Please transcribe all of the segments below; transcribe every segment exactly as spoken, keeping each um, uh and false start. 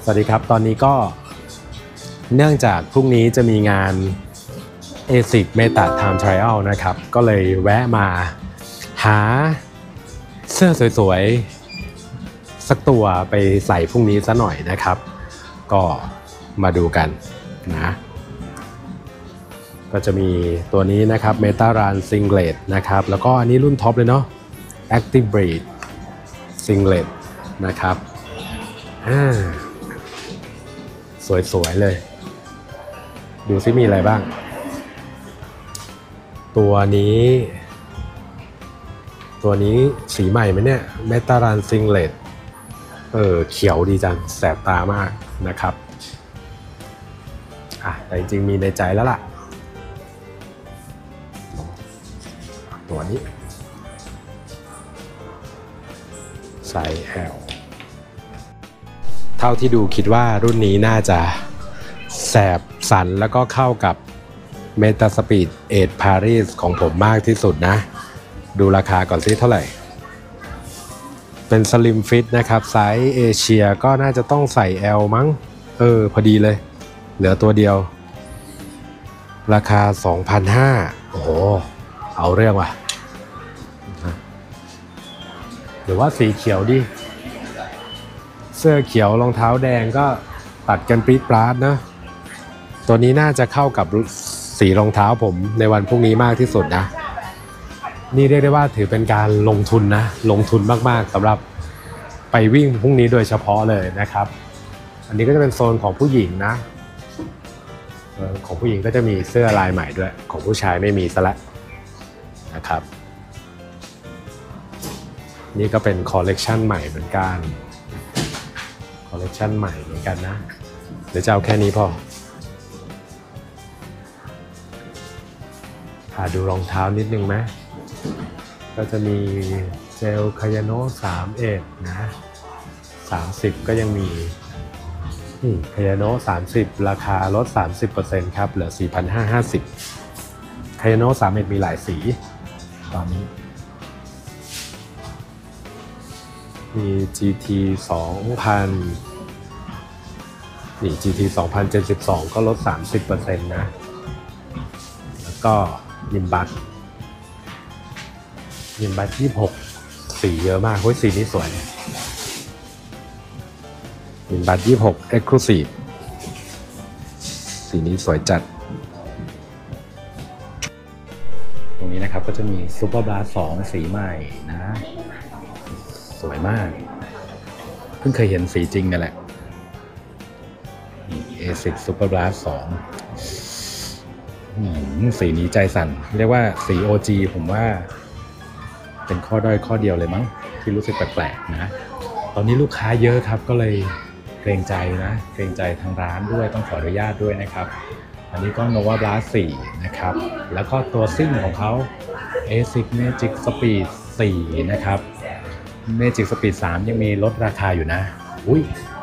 สวัสดีครับตอนนี้ก็เนื่องจากพรุ่งนี้จะมีงาน เอ ซิก Meta Time Trial นะครับก็เลยแวะมาหาเสื้อสวยๆสักตัวไปใส่พรุ่งนี้ซะหน่อยนะครับก็มาดูกันนะก็จะมีตัวนี้นะครับ Meta Run Singlet นะครับแล้วก็อันนี้รุ่นท็อปเลยเนาะ Active Breed Singlet นะครับอ่าสวยๆเลยดูซิมีอะไรบ้างตัวนี้ตัวนี้สีใหม่ไหมเนี่ย Meta Run Singlet เออเขียวดีจังแสบตามากนะครับอ่ะแต่จริงๆมีในใจแล้วล่ะตัวนี้ไซส์ แอล เท่าที่ดูคิดว่ารุ่นนี้น่าจะแสบสันแล้วก็เข้ากับ Meta Speed แปด Paris ของผมมากที่สุดนะดูราคาก่อนซิเท่าไหร่เป็น Slim Fit นะครับไซส์เอเชียก็น่าจะต้องใส่ แอล มั้งเออพอดีเลยเหลือตัวเดียวราคา สองพันห้าร้อย โอ้โหเอาเรื่องว่ะหรือว่าสีเขียวดิเสื้อเขียวรองเท้าแดงก็ตัดกันปรี๊ดปราดนะตัวนี้น่าจะเข้ากับสีรองเท้าผมในวันพรุ่งนี้มากที่สุดนะนี่เรียกได้ว่าถือเป็นการลงทุนนะลงทุนมากๆสำหรับไปวิ่งพรุ่งนี้โดยเฉพาะเลยนะครับอันนี้ก็จะเป็นโซนของผู้หญิงนะของผู้หญิงก็จะมีเสื้อลายใหม่ด้วยของผู้ชายไม่มีซะแล้วนะครับนี่ก็เป็นคอลเลกชันใหม่เหมือนกันคอลเลกชันใหม่เหมือนกันนะเดี๋ยวจะเอาแค่นี้พอพาดูรองเท้านิดนึงไหมก็จะมีเจลคายาโน่สามเอ็ดนะสามสิบก็ยังมีนี่คายาโน่สามสิบราคาลด สามสิบเปอร์เซ็นต์ ครับเหลือ สี่พันห้าร้อยห้าสิบ คายาโน่สามเอ็ดมีหลายสีตอนนี้มี จี ที สองพัน นี่ จี ที สองพันเจ็ดสิบสอง ก็ลด สามสิบเปอร์เซ็นต์ นะแล้วก็นิมบัสนิมบัสยี่สิบหกสีเยอะมากเฮ้ยสีนี้สวยนิมบัสยี่สิบหก Exclusive สีนี้สวยจัดตรงนี้นะครับก็จะมี Super Blast สองสีใหม่นะสวยมากเพิ่งเคยเห็นสีจริงกันแหละ เอ ซิก Super Blast สองสีนี้ใจสั่นเรียกว่าสี โอ จี ผมว่าเป็นข้อด้อยข้อเดียวเลยมั้งที่รู้สึกแปลกๆนะตอนนี้ลูกค้าเยอะครับก็เลยเกรงใจนะเกรงใจทางร้านด้วยต้องขออนุญาตด้วยนะครับอันนี้ก็ Nova Blast สี่นะครับแล้วก็ตัวซิ่งของเขา เอ ซิก Magic Speed สี่นะครับ Magic Speed สามยังมีลดราคาอยู่นะอุ้ย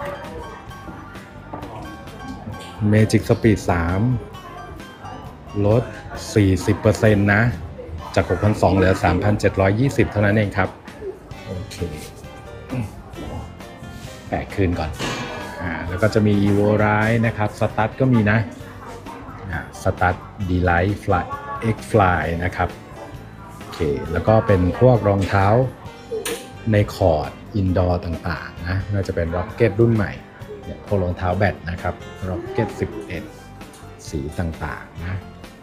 Magic Speed สามลด สี่สิบเปอร์เซ็นต์ นะจาก หกพันสองร้อย เหลือ สามพันเจ็ดร้อยยี่สิบ เท่านั้นเองครับโอเคแปะคืนก่อนอ่าแล้วก็จะมี Evo Ride นะครับสตั๊ดก็มีนะอ่าสตั๊ด D-Lite Fly X Fly นะครับโอเคแล้วก็เป็นพวกรองเท้าในคอร์ดอินดอร์ต่างๆนะน่าจะเป็น Rocket รุ่นใหม่เนี่ยพวกรองเท้าแบดนะครับ Rocket สิบเอ็ดสีต่างๆนะ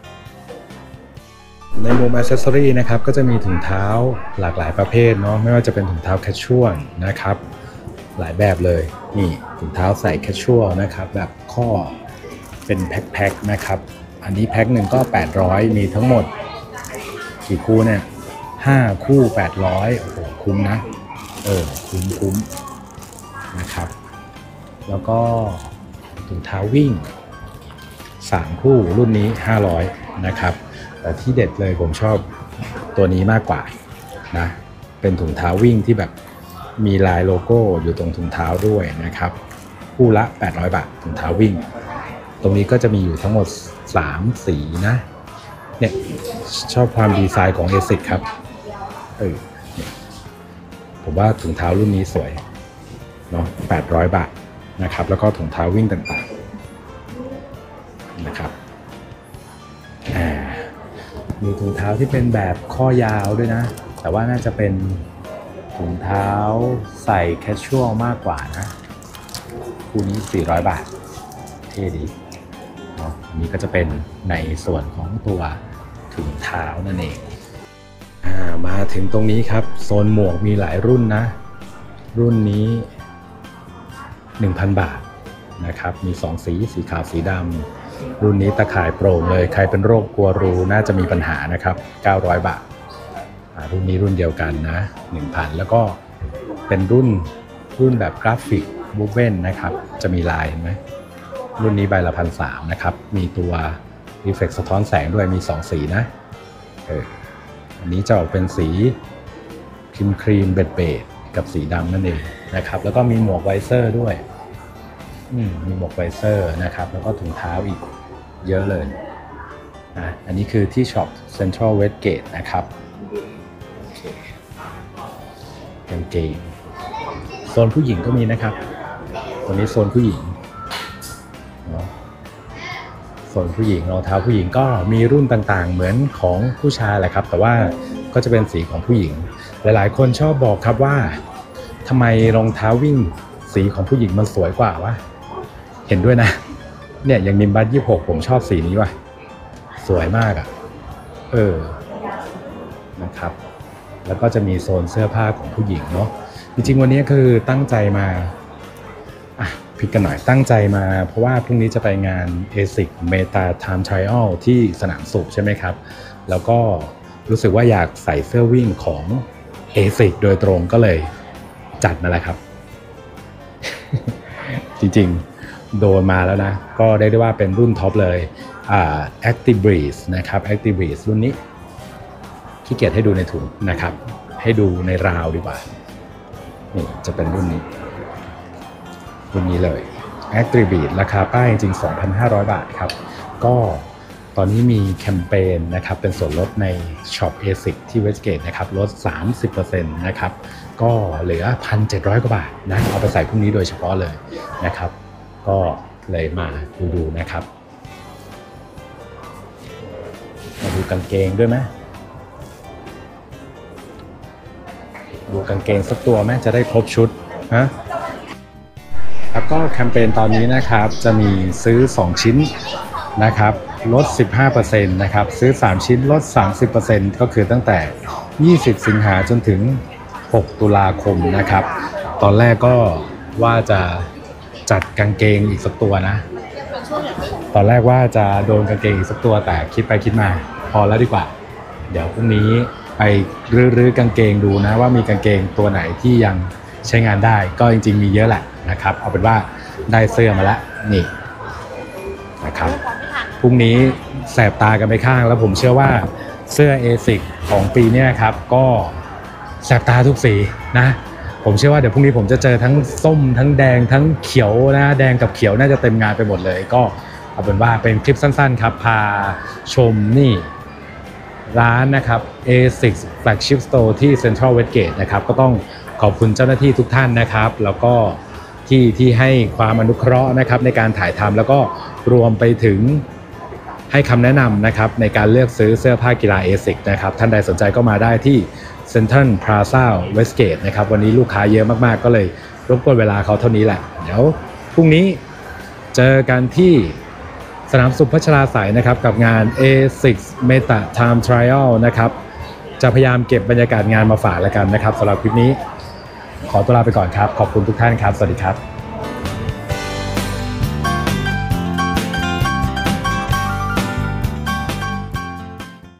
ในมุม Accessory นะครับก็จะมีถุงเท้าหลากหลายประเภทเนาะไม่ว่าจะเป็นถุงเท้า Casual นะครับหลายแบบเลยนี่ถุงเท้าใส่ Casual นะครับแบบข้อเป็นแพ็คๆนะครับอันนี้แพ็คหนึ่งก็แปดร้อยมีทั้งหมดกี่คู่เนี่ยห้าคู่แปดร้อยโอ้โหคุ้มนะเออคุ้มคุ้มนะครับแล้วก็ถุงเท้าวิ่งสามคู่รุ่นนี้ห้าร้อยนะครับแต่ที่เด็ดเลยผมชอบตัวนี้มากกว่านะเป็นถุงเท้าวิ่งที่แบบมีลายโลโก้อยู่ตรงถุงเท้าด้วยนะครับคู่ละแปดร้อยบาทถุงเท้าวิ่งตรงนี้ก็จะมีอยู่ทั้งหมดสามสีนะเนี่ยชอบความดีไซน์ของ เอ ซิก ครับเออผมว่าถุงเท้ารุ่นนี้สวยเนาะแปดร้อยบาทนะครับแล้วก็ถุงเท้าวิ่งต่างๆนะครับอ่ามีถุงเท้าที่เป็นแบบข้อยาวด้วยนะแต่ว่าน่าจะเป็นถุงเท้าใส่แคชชวลมากกว่านะคู่นี้สี่ร้อยบาทเท่ดีเนาะอันนี้ก็จะเป็นในส่วนของตัวถุงเท้านั่นเองอ่ามาถึงตรงนี้ครับโซนหมวกมีหลายรุ่นนะรุ่นนี้ หนึ่งพัน บาทนะครับมีสองสีสีขาวสีดำรุ่นนี้ตะข่ายโปร่งเลยใครเป็นโรคกลัวรูน่าจะมีปัญหานะครับเก้าร้อยบาทรุ่นนี้รุ่นเดียวกันนะ หนึ่งพัน แล้วก็เป็นรุ่นรุ่นแบบกราฟิกบูเว่นนะครับจะมีลายเห็นไหมรุ่นนี้ใบละ หนึ่งพันสามร้อย นะครับมีตัวรีเฟล็กซ์สะท้อนแสงด้วยมีสองสีนะเอออันนี้จะออกเป็นสีครีมครีมเบดเบดกับสีดำนั่นเองนะครับแล้วก็มีหมวกไวเซอร์ด้วยมีหมวกไวเซอร์นะครับแล้วก็ถุงเท้าอีกเยอะเลยนะอันนี้คือที่ช็อป Central Westgate นะครับโอเคกางเกงโซนผู้หญิงก็มีนะครับตัวนี้โซนผู้หญิงเนาะโซนผู้หญิงรองเท้าผู้หญิงก็มีรุ่นต่างๆเหมือนของผู้ชายแหละครับแต่ว่าก็จะเป็นสีของผู้หญิงหลายๆคนชอบบอกครับว่าทำไมรองเท้าวิ่งสีของผู้หญิงมันสวยกว่าวะเห็นด้วยนะเนี่ยอย่างนิมบัสยี่สิบหกผมชอบสีนี้ว่ะสวยมากอ่ะเออนะครับแล้วก็จะมีโซนเสื้อผ้าของผู้หญิงเนาะจริงๆวันนี้คือตั้งใจมาอ่ะพิกกันหน่อยตั้งใจมาเพราะว่าพรุ่งนี้จะไปงาน เอ ซิก Meta Time Trial ที่สนามสุขใช่ไหมครับแล้วก็รู้สึกว่าอยากใส่เสื้อวิ่งของ เอ ซิก โดยตรงก็เลยจัดมาแล้วครับ จริงๆโดนมาแล้วนะก็ได้ได้ว่าเป็นรุ่นท็อปเลยอ่า Active Breeze นะครับ Active Breeze รุ่นนี้ขี้เกียจให้ดูในถุงนะครับให้ดูในราวดีกว่านี่จะเป็นรุ่นนี้รุ่นนี้เลย Active Breeze ราคาป้ายจริงๆ สองพันห้าร้อย บาทครับก็ตอนนี้มีแคมเปญนะครับเป็นส่วนลดในช็อป เอ ซิก ที่ Westgate นะครับลด สามสิบเปอร์เซ็นต์ นะครับก็เหลือ หนึ่งพันเจ็ดร้อย กว่าบาทนะเอาไปใส่พรุ่งนี้โดยเฉพาะเลยนะครับก็เลยมาดูดูนะครับมาดูกางเกงด้วยไหมดูกางเกงสักตัวไหมจะได้ครบชุดฮะแล้วก็แคมเปญตอนนี้นะครับจะมีซื้อสองชิ้นนะครับลด สิบห้าเปอร์เซ็นต์ นะครับซื้อสามชิ้นลด สามสิบเปอร์เซ็นต์ ก็คือตั้งแต่ยี่สิบสิงหาจนถึงหกตุลาคมนะครับตอนแรกก็ว่าจะจัดกางเกงอีกสักตัวนะตอนแรกว่าจะโดนกางเกงอีกสักตัวแต่คิดไปคิดมาพอแล้วดีกว่าเดี๋ยวพรุ่งนี้ไปรื้อๆกางเกงดูนะว่ามีกางเกงตัวไหนที่ยังใช้งานได้ก็จริงๆมีเยอะแหละนะครับเอาเป็นว่าได้เสื้อมาแล้วนี่นะครับพรุ่งนี้แสบตากันไปข้างแล้วผมเชื่อว่าเสื้อ เอ ซิก ของปีนี้ครับก็แสบตาทุกสีนะผมเชื่อว่าเดี๋ยวพรุ่งนี้ผมจะเจอทั้งส้มทั้งแดงทั้งเขียวนะแดงกับเขียวน่าจะเต็มงานไปหมดเลยก็เอาเป็นว่าเป็นคลิปสั้นๆครับพาชมนี่ร้านนะครับ เอ ซิก Flagship Store ที่ Central Westgate นะครับก็ต้องขอบคุณเจ้าหน้าที่ทุกท่านนะครับแล้วก็ที่ที่ให้ความอนุเคราะห์นะครับในการถ่ายทำแล้วก็รวมไปถึงให้คำแนะนำนะครับในการเลือกซื้อเสื้อผ้ากีฬา เอ ซิก นะครับท่านใดสนใจก็มาได้ที่ Central Plaza Westgate นะครับวันนี้ลูกค้าเยอะมากๆก็เลยรบกวนเวลาเขาเท่านี้แหละเดี๋ยวพรุ่งนี้เจอกันที่สนามสุขพัชราไสยนะครับกับงาน เอ ซิก Meta Time Trial นะครับจะพยายามเก็บบรรยากาศงานมาฝากแล้วกันนะครับสำหรับคลิปนี้ขอตัวลาไปก่อนครับขอบคุณทุกท่านครับสวัสดีครับ